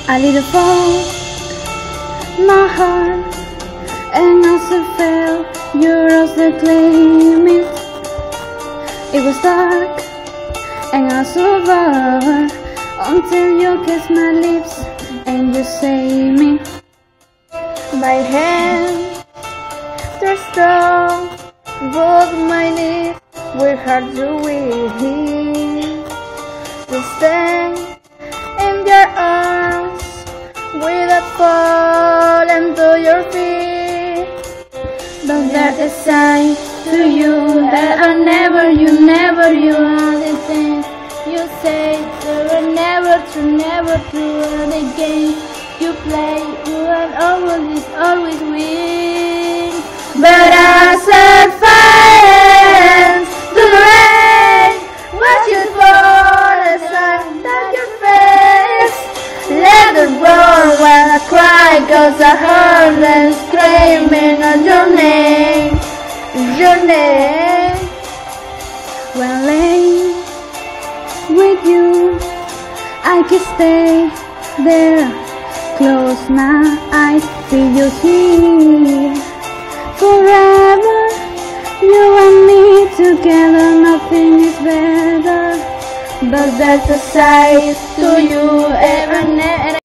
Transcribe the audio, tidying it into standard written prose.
A little fall, my heart, and as I fell, your rose that claimed it. It was dark, and I survived until you kissed my lips and you saved me. My hands, they're strong, both my knees were hard to win. To stand in your arms without falling to your feet. But there's a side to you that I never, you understand. You say there are never true, and the game you play, you will always win. But I set fire to the rain, watching for the sun on your face. Let it roar when I cry, 'cause I heard them screaming on your name, your name. When laying with you, I can stay there, close my eyes, feel you here. Forever, you and me together, nothing is better. But there's a side to you, ever.